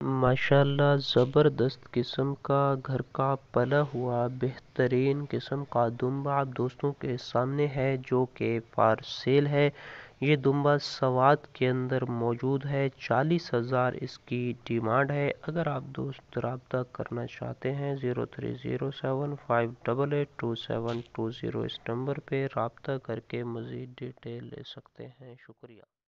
माशाल्लाह ज़बरदस्त किस्म का घर का पला हुआ बेहतरीन किस्म का दुम्बा आप दोस्तों के सामने है, जो कि फॉर सेल है। ये दुम्बा सवात के अंदर मौजूद है। 40,000 इसकी डिमांड है। अगर आप दोस्त रब्ता करना चाहते हैं 0307588272 इस नंबर पे रब्ता करके मज़ीद डिटेल ले सकते हैं। शुक्रिया।